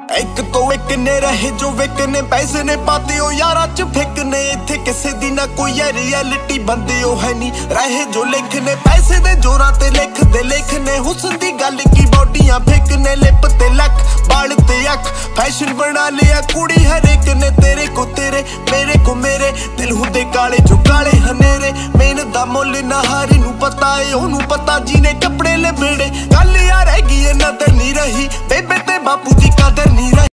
एक तो एक ने रहे जो विकने पैसे ने पाते हो यारा च फेकने इत्थे किसे दी ना कोई है रियलिटी बंदे हो है नी रहे जो लिखने पैसे दे जोरां ते लिखने हुस्न दी गल की बॉडियां फेकने लिप ते लक बाल ते अख फैशन बना लिया कुड़ी हर एक ने तेरे को तेरे मेरे को मेरे दिल हुंदे काले जो काले हनेरे मेहनत दा मुल ना हारी नू पता है ओनू पता जी ने कपड़े ले बेड़े गल यार हैगी नजर नहीं रही बेबे ते बापू दी कदर नहीं रही।